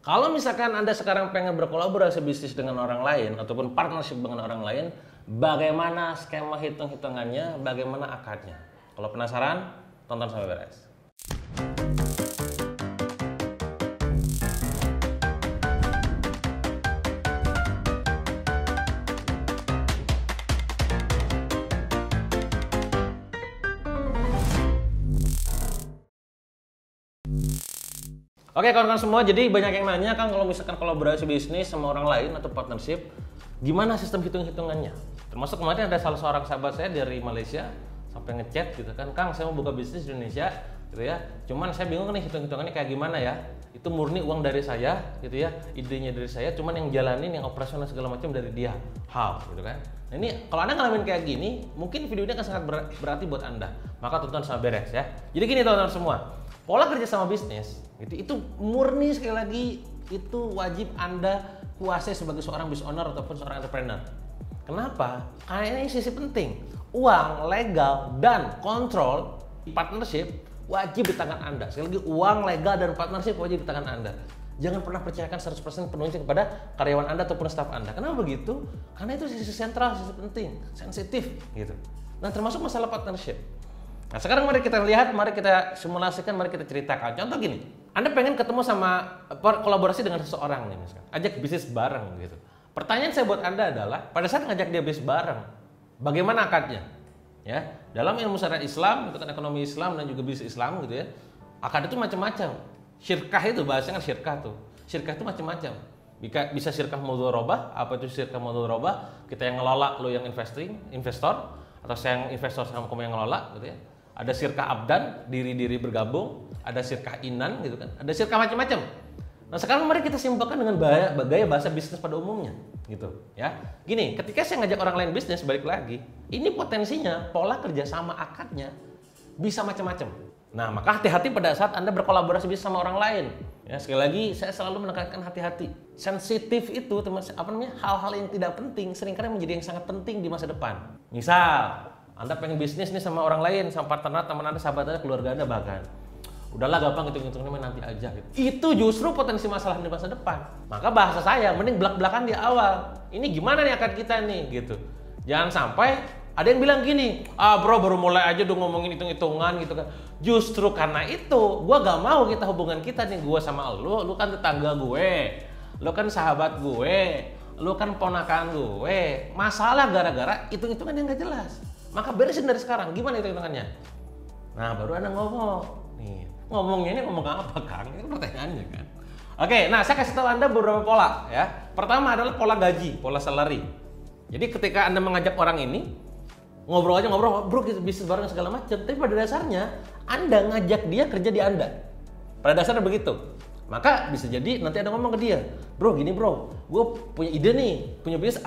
Kalau misalkan Anda sekarang pengen berkolaborasi bisnis dengan orang lain ataupun partnership dengan orang lain, bagaimana skema hitung-hitungannya, bagaimana akadnya? Kalau penasaran, tonton sampai beres. Oke kawan-kawan semua, jadi banyak yang nanya kan kalau misalkan kolaborasi bisnis sama orang lain atau partnership, gimana sistem hitung-hitungannya? Termasuk kemarin ada salah seorang sahabat saya dari Malaysia sampai ngechat gitu kan, Kang saya mau buka bisnis di Indonesia gitu ya, cuman saya bingung nih hitung-hitungannya kayak gimana ya. Itu murni uang dari saya gitu ya, idenya dari saya, cuman yang jalanin, yang operasional segala macam dari dia. How gitu kan. Nah ini kalau Anda ngalamin kayak gini, mungkin video ini akan sangat berarti buat Anda. Maka tonton sampai beres ya. Jadi gini teman-teman semua, pola kerja sama bisnis itu murni sekali lagi itu wajib Anda kuasai sebagai seorang business owner ataupun seorang entrepreneur. Kenapa? Karena ini sisi penting. Uang, legal, dan kontrol partnership wajib di tangan Anda. Sekali lagi, uang, legal, dan partnership wajib di tangan Anda. Jangan pernah percayakan 100% penuhnya kepada karyawan Anda ataupun staf Anda. Kenapa begitu? Karena itu sisi sentral, sisi penting, sensitif gitu. Nah, termasuk masalah partnership. Nah, sekarang mari kita lihat, mari kita simulasikan, mari kita ceritakan. Contoh gini, Anda pengen ketemu sama kolaborasi dengan seseorang nih misalkan, ajak bisnis bareng gitu. Pertanyaan saya buat Anda adalah, pada saat ngajak dia bisnis bareng, bagaimana akadnya? Ya, dalam ilmu syariat Islam, itu kan ekonomi Islam dan juga bisnis Islam gitu ya. Akad itu macam-macam. Syirkah itu bahasanya kan syirkah tuh. Syirkah itu macam-macam. Bisa syirkah mudharabah, apa itu syirkah mudharabah? Kita yang ngelola, lo yang investor, atau saya yang investor sama kamu yang ngelola gitu ya. Ada syirkah abdan, diri-diri bergabung, ada syirkah inan gitu kan. Ada syirkah macam-macam. Nah, sekarang mari kita simpulkan dengan gaya bahasa bisnis pada umumnya gitu ya. Gini, ketika saya ngajak orang lain bisnis, balik lagi, ini potensinya pola kerjasama akadnya bisa macam-macam. Nah, maka hati-hati pada saat Anda berkolaborasi bisnis sama orang lain. Ya, sekali lagi saya selalu menekankan hati-hati. Sensitif itu hal-hal yang tidak penting seringkali menjadi yang sangat penting di masa depan. Misal Anda pengen bisnis nih sama orang lain, sama partner, teman Anda, sahabat Anda, keluarga Anda bahkan. Udahlah gampang hitung-hitungnya nanti aja gitu. Itu justru potensi masalah di masa depan. Maka bahasa saya mending belak-belakan di awal. Ini gimana nih akad kita nih gitu. Jangan sampai ada yang bilang gini, bro baru mulai aja udah ngomongin hitung-hitungan gitu kan. Justru karena itu, gua gak mau kita hubungan kita nih, gua sama lu kan tetangga gue, lu kan sahabat gue, lu kan ponakan gue. Masalah gara-gara hitung-hitungan yang gak jelas. Maka beresin dari sekarang, gimana itu hitungannya? Nah, baru Anda ngomong. Nih, ngomongnya ini ngomong apa, Kang? Itu pertanyaannya kan. Oke, nah saya kasih tahu Anda beberapa pola ya. Pertama adalah pola gaji, pola salary. Jadi ketika Anda mengajak orang ini, ngobrol, bro kita bisnis bareng segala macam. Tapi pada dasarnya, Anda ngajak dia kerja di Anda. Pada dasarnya begitu. Maka bisa jadi nanti Anda ngomong ke dia, bro gini bro, gue punya ide nih, punya bisnis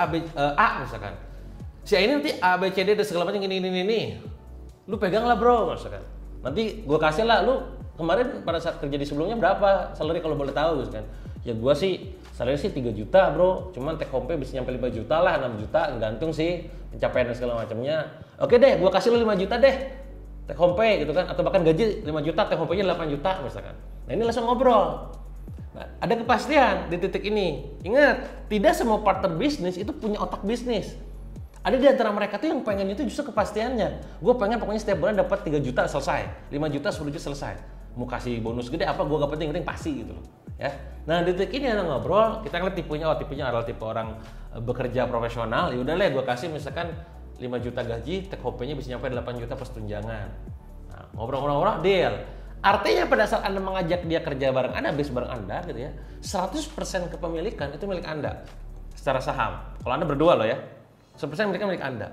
A misalkan. Si ini nanti A, B, C, D dan segala macam ini. Lu pegang lah bro, misalkan. Nanti gue kasih lah, lu kemarin pada saat kerja di sebelumnya berapa salary kalau boleh tahu misalkan. Ya gue sih, salary sih 3 juta bro, cuman take home pay bisa nyampe 5 juta lah, 6 juta, gantung sih pencapaian dan segala macamnya. Oke deh, gue kasih lu 5 juta deh, take home pay gitu kan. Atau bahkan gaji 5 juta, take home pay-nya 8 juta misalkan. Nah ini langsung ngobrol. Nah, ada kepastian di titik ini. Ingat, tidak semua partner bisnis itu punya otak bisnis. Ada di antara mereka tuh yang pengen itu justru kepastiannya. Gue pengen pokoknya setiap bulan dapat 3 juta selesai, 5 juta, 10 juta selesai. Mau kasih bonus gede apa gue gak penting pasti gitu loh. Ya. Nah di titik ini ada ngobrol, kita ngeliat tipenya adalah tipe orang bekerja profesional. Ya udah lah gue kasih misalkan 5 juta gaji, take home pay-nya bisa nyampe 8 juta plus tunjangan. Nah, ngobrol-ngobrol deal. Artinya pada saat Anda mengajak dia kerja bareng Anda, bisnis bareng Anda gitu ya, 100% kepemilikan itu milik Anda secara saham. Kalau Anda berdua loh ya. 100% mereka milik Anda.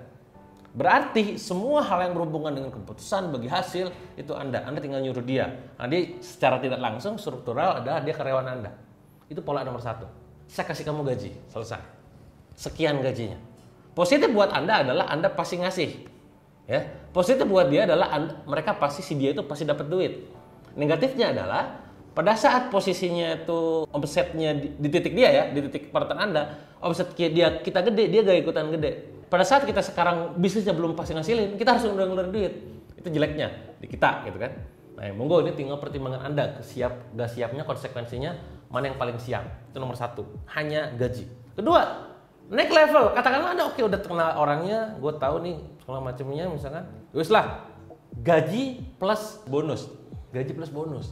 Berarti semua hal yang berhubungan dengan keputusan bagi hasil itu Anda tinggal nyuruh dia. Nanti secara tidak langsung struktural adalah dia karyawan Anda. Itu pola nomor 1. Saya kasih kamu gaji, selesai. Sekian gajinya. Positif buat Anda adalah Anda pasti ngasih. Ya. Positif buat dia adalah mereka pasti si dia itu pasti dapat duit. Negatifnya adalah pada saat posisinya itu omsetnya di titik dia ya, di titik partner Anda, omset kita gede, dia gak ikutan gede. Pada saat kita sekarang bisnisnya belum pasti ngasilin, kita harus ngeluarin duit. Itu jeleknya di kita gitu kan. Nah, monggo ini tinggal pertimbangan Anda, gak siapnya konsekuensinya mana yang paling siap. Itu nomor satu, hanya gaji. Kedua, naik level. Katakanlah Anda oke udah kenal orangnya, gue tahu nih segala macamnya misalkan. Wis lah, gaji plus bonus. Gaji plus bonus.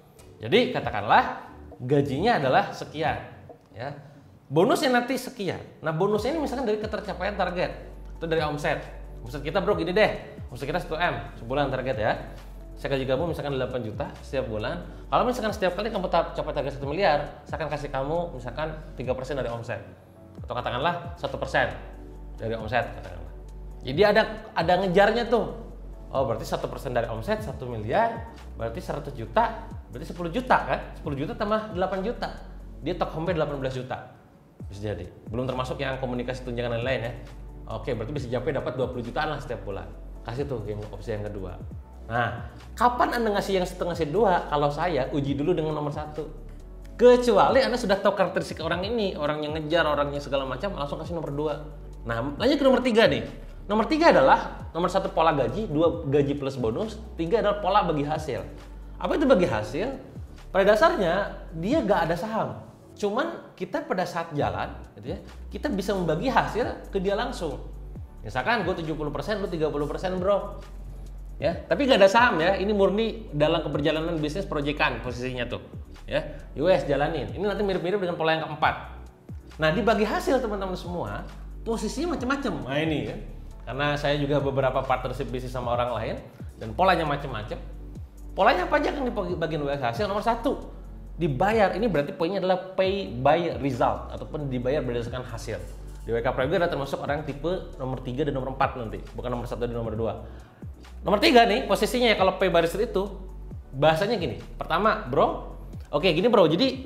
Jadi katakanlah gajinya adalah sekian, ya. Bonusnya nanti sekian. Nah, bonusnya ini misalkan dari ketercapaian target atau dari omset. Omset kita bro gini deh, omset kita 1M sebulan target ya. Saya gaji kamu misalkan 8 juta setiap bulan. Kalau misalkan setiap kali kamu capai target 1 miliar, saya akan kasih kamu misalkan 3% dari omset. Atau katakanlah 1% dari omset katakanlah. Jadi ada ngejarnya tuh. Oh, berarti 1% dari omset 1 miliar, berarti 100 juta, berarti 10 juta kan? 10 juta tambah 8 juta. Dia take home 18 juta. Bisa jadi. Belum termasuk yang komunikasi tunjangan lain-lain ya. Oke, berarti bisa dapat 20 jutaan lah setiap bulan. Kasih tuh yang opsi yang kedua. Nah, kapan Anda ngasih yang setengah ngasih dua? Kalau saya uji dulu dengan nomor 1. Kecuali Anda sudah tahu karakteristik orang ini, orang yang ngejar, orangnya segala macam, langsung kasih nomor 2. Nah, lanjut ke nomor 3 nih. Nomor 3 adalah nomor 1 pola gaji, 2 gaji plus bonus, 3 adalah pola bagi hasil. Apa itu bagi hasil? Pada dasarnya dia gak ada saham. Cuman kita pada saat jalan, gitu ya, kita bisa membagi hasil ke dia langsung. Misalkan gue 70%, lu 30% bro. Ya, tapi nggak ada saham ya. Ini murni dalam keberjalanan bisnis proyekan posisinya tuh. Ya, US jalanin. Ini nanti mirip-mirip dengan pola yang keempat. Nah, dibagi hasil teman-teman semua, posisinya macam-macam. Nah ini kan, karena saya juga beberapa partnership bisnis sama orang lain dan polanya macam-macam. Polanya apa aja kan di bagian bagi hasil? Nomor 1, dibayar. Ini berarti poinnya adalah pay by result ataupun dibayar berdasarkan hasil. Di WK Private adalah termasuk orang tipe nomor 3 dan nomor 4 nanti, bukan nomor 1 dan nomor 2. Nomor 3 nih, posisinya ya kalau pay by result itu bahasanya gini. Pertama, bro, oke gini bro, jadi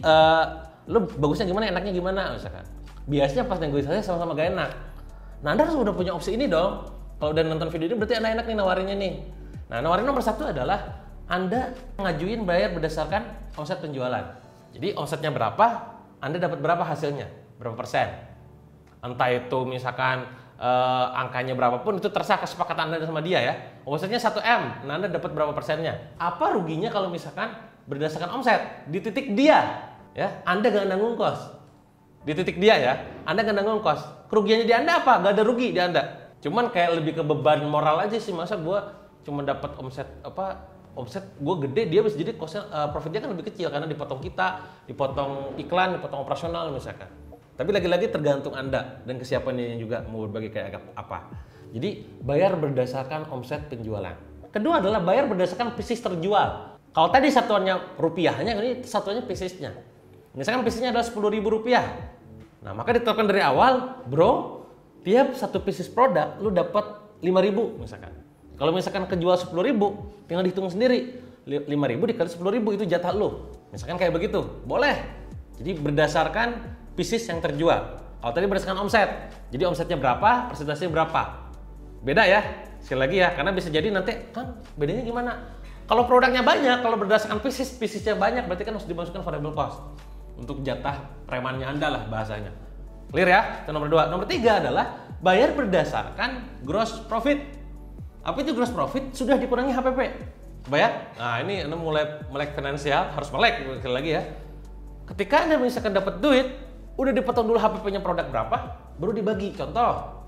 lu bagusnya gimana, enaknya gimana misalkan. Biasanya pas negosiasi sama-sama gak enak. Nah, Anda harus udah punya opsi ini dong. Kalau udah nonton video ini berarti Anda enak nih nawarinnya nih. Nah, nawarin nomor 1 adalah Anda ngajuin bayar berdasarkan omset penjualan. Jadi omsetnya berapa, Anda dapat berapa hasilnya, berapa persen. Entah itu misalkan angkanya berapapun, itu terserah kesepakatan Anda sama dia ya. Omsetnya 1M, nah Anda dapat berapa persennya. Apa ruginya kalau misalkan berdasarkan omset di titik dia ya, Anda gak nanggung kos. Di titik dia ya, Anda gak nanggung kos. Kerugiannya di Anda apa? Gak ada rugi di Anda. Cuman kayak lebih ke beban moral aja sih, masa gue cuma dapat omset omset gue gede, dia bisa jadi kosnya profitnya kan lebih kecil karena dipotong kita, dipotong iklan, dipotong operasional misalkan. Tapi lagi-lagi tergantung Anda dan kesiapannya juga mau berbagi kayak apa. Jadi bayar berdasarkan omset penjualan. Kedua adalah bayar berdasarkan pieces terjual. Kalau tadi satuannya rupiahnya, ini satuannya piecesnya. Misalkan piecesnya adalah Rp10.000. Nah, maka ditetapkan dari awal, bro, tiap satu pieces produk lu dapat 5.000 misalkan. Kalau misalkan kejual 10.000, tinggal dihitung sendiri. 5.000 dikali 10.000 itu jatah lu. Misalkan kayak begitu, boleh. Jadi berdasarkan pieces yang terjual. Kalau tadi berdasarkan omset, jadi omsetnya berapa, persentasenya berapa. Beda ya, sekali lagi ya, karena bisa jadi nanti kan bedanya gimana. Kalau produknya banyak, kalau berdasarkan piecesnya banyak, berarti kan harus dimasukkan variable cost untuk jatah premannya Anda lah bahasanya. Clear ya? Itu nomor 2. Nomor 3 adalah bayar berdasarkan gross profit. Apa itu gross profit? Sudah dikurangi HPP. Bayar? Nah ini Anda mulai melek finansial, harus melek sekali lagi ya. Ketika Anda misalkan dapat duit, udah dipotong dulu HPP-nya produk berapa, baru dibagi. Contoh,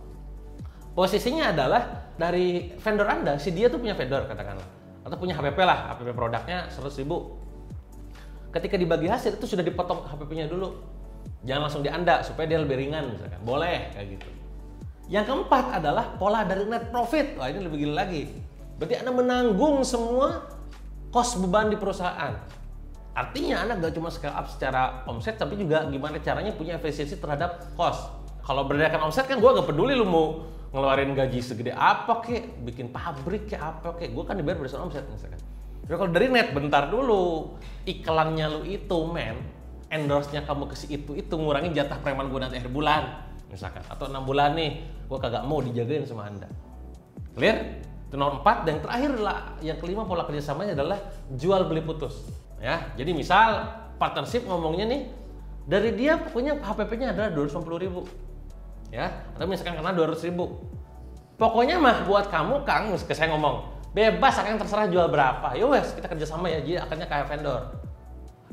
posisinya adalah dari vendor Anda, si dia tuh punya vendor katakanlah, atau punya HPP lah, HPP produknya 100.000. Ketika dibagi hasil itu sudah dipotong HPP-nya dulu, jangan langsung di Anda supaya dia lebih ringan misalkan, boleh kayak gitu. Yang keempat adalah pola dari net profit. Wah ini lebih gila lagi. Berarti Anda menanggung semua cost beban di perusahaan. Artinya Anda gak cuma scale up secara omset, tapi juga gimana caranya punya efisiensi terhadap cost. Kalau berdasarkan omset kan gue gak peduli lu mau ngeluarin gaji segede apa kek, bikin pabrik kek apa kek, gue kan dibayar berdasarkan omset misalkan. Tapi kalau dari net, bentar dulu, iklannya lu itu endorse-nya kamu ke si itu ngurangin jatah preman gue nanti akhir bulan misalkan, atau 6 bulan nih gue kagak mau dijagain sama Anda. Clear? Itu nomor 4. Dan yang terakhir lah, yang kelima pola kerjasamanya adalah jual beli putus. Ya, jadi misal partnership ngomongnya nih, dari dia pokoknya HPP-nya adalah 250.000. Ya, atau misalkan karena 200.000. Pokoknya mah buat kamu Kang, saya ngomong, bebas akan terserah jual berapa. Ya wes, kita kerjasama ya, jadi akannya kayak vendor.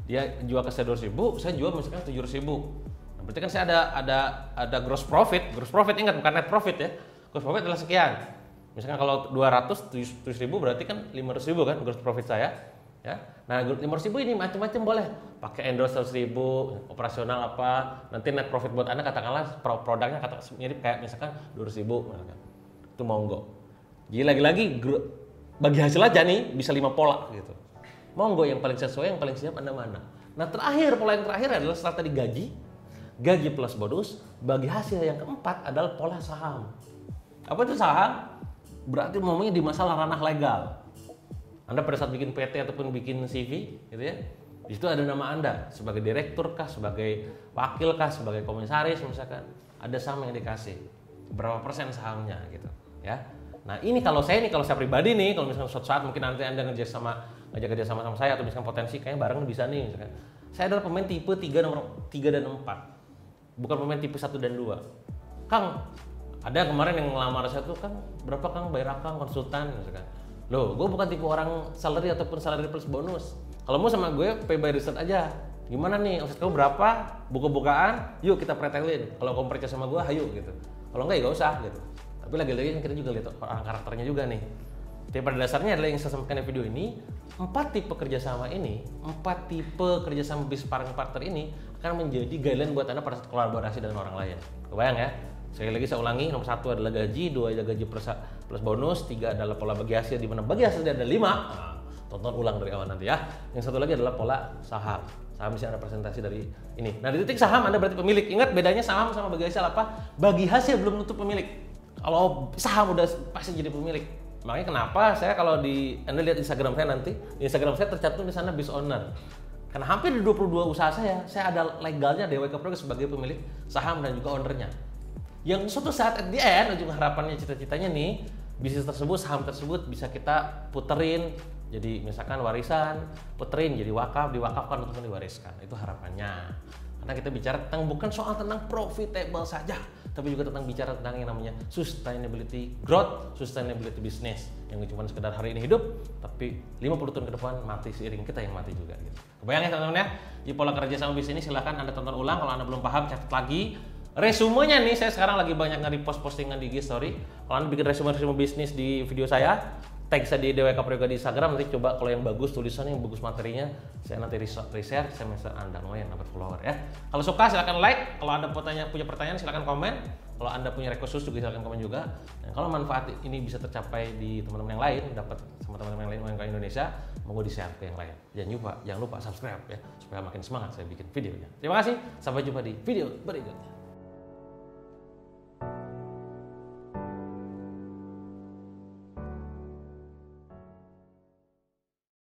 dia jual ke saya 200.000, saya jual misalkan 700.000. Nah, berarti kan saya ada gross profit ingat bukan net profit ya. Gross profit adalah sekian. Misalkan kalau 200.000 berarti kan 500.000 kan gross profit saya. Ya. Nah 500.000 ini macam-macam boleh. Pakai endorse 100.000, operasional apa. Nanti net profit buat Anda katakanlah produknya mirip kayak misalkan 200.000. Itu monggo. Jadi lagi-lagi bagi hasil aja nih bisa 5 pola gitu. Monggo yang paling sesuai, yang paling siap Anda mana. Nah pola yang terakhir adalah setelah tadi gaji plus bonus, bagi hasil yang keempat adalah pola saham. Apa itu saham? Berarti ngomongnya di masalah ranah legal. Anda pada saat bikin PT ataupun bikin CV gitu ya, di situ ada nama Anda sebagai direktur kah, sebagai wakil kah, sebagai komisaris misalkan, ada saham yang dikasih. Berapa persen sahamnya gitu ya. Nah ini kalau saya pribadi nih, kalau misalkan suatu saat mungkin nanti Anda ngajak kerja sama saya atau misalkan potensi kayaknya bareng bisa nih misalkan. Saya adalah pemain tipe 3 dan 4. Bukan pemain tipe 1 dan 2. Kang, ada kemarin yang ngelamar saya tuh, Kang, berapa Kang bayar Kang konsultan misalkan. Loh, gue bukan tipe orang salary ataupun salary plus bonus. Kalau mau sama gue pay by result aja. Gimana nih, omset kamu berapa? Buka-bukaan, yuk kita pretelin. Kalau kamu percaya sama gue, ayo gitu. Kalau enggak ya gak usah gitu. Tapi lagi-lagi kan kita juga lihat orang karakternya juga nih. Tapi pada dasarnya adalah yang saya sampaikan di video ini, 4 tipe kerjasama bisnis partner ini akan menjadi guideline buat Anda pada saat kolaborasi dengan orang lain. Kebayang ya? Sekali lagi saya ulangi, nomor 1 adalah gaji, 2 adalah gaji plus bonus, 3 adalah pola bagi hasil, di mana bagi hasil ada 5. Nah, tonton ulang dari awal nanti ya. Yang satu lagi adalah pola saham. Saham bisa Anda presentasi dari ini. Nah di titik saham Anda berarti pemilik. Ingat bedanya saham sama bagi hasil apa? Bagi hasil belum tentu pemilik. Kalau saham udah pasti jadi pemilik. Makanya kenapa saya kalau Anda lihat Instagram saya nanti, di Instagram saya tercantum di sana biz owner. Karena hampir di 22 usaha saya ada legalnya DWK Pro sebagai pemilik saham dan juga ownernya. Yang suatu saat at the end, ujung harapannya cita-citanya nih, bisnis tersebut, saham tersebut bisa kita puterin jadi misalkan warisan, puterin jadi wakaf, diwakafkan ataupun diwariskan. Itu harapannya. Karena kita bicara bukan soal tentang profitable saja, tapi juga bicara tentang yang namanya sustainability growth, sustainability business. Yang cuma sekedar hari ini hidup, tapi 50 tahun ke depan mati seiring kita yang mati juga gitu. Kebayang ya teman-teman ya? Di pola kerja sama bisnis ini silahkan Anda tonton ulang. Kalau Anda belum paham, catat lagi. Resumenya nih, saya sekarang lagi banyak nge-repost postingan di IG Story. Kalau Anda bikin resume bisnis di video saya, tag saya di DWK Prayoga di Instagram, nanti coba kalau yang bagus tulisannya, yang bagus materinya, saya nanti reshare, saya mention Anda lumayan dapat follower ya. Kalau suka silahkan like, kalau Anda punya pertanyaan silahkan komen, kalau Anda punya request khusus juga silahkan komen juga. Dan kalau manfaat ini bisa tercapai di teman-teman yang lain, dapat sama teman-teman yang lain UMKM Indonesia, mau di-share ke yang lain. Jangan lupa subscribe ya, supaya makin semangat saya bikin videonya. Terima kasih, sampai jumpa di video berikutnya.